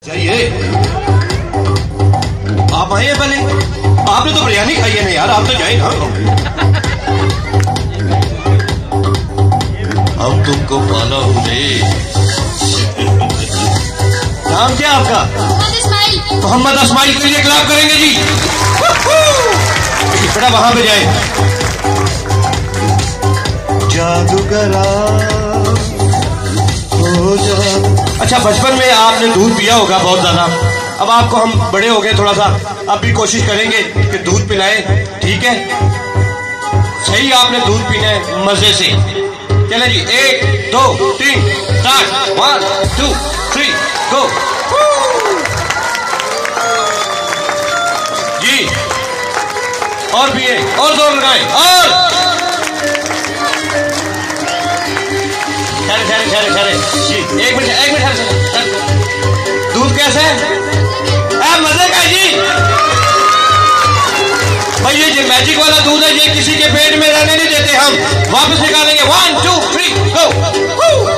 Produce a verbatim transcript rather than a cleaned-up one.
चाहिए आप आए हैं पहले। आपने तो बिरयानी खाई है ना यार, आप तो जाए ना। हम तुमको पाला हूं रे। नाम क्या आपका? मोहम्मद इस्माइल के लिए क्लाप करेंगे जी। बेटा वहां पे जाए। जादूगरा हो जा। अच्छा बचपन में आपने दूध पिया होगा बहुत ज्यादा। अब आपको हम बड़े हो गए थोड़ा सा, अब भी कोशिश करेंगे कि दूध पिलाएं, ठीक है? सही आपने दूध पीना है मजे से। चले जी, एक दो तीन start. One two three go. जी और पिए और जोर लगाएं और ठहरे ठहरे ठहरे ठहरे जी, एक मिनट एक मिनट। दूध कैसे है? मजे का जी भाई, ये जो मैजिक वाला दूध है ये किसी के पेट में रहने नहीं देते हम। वापस निकालेंगे। वन टू थ्री गो।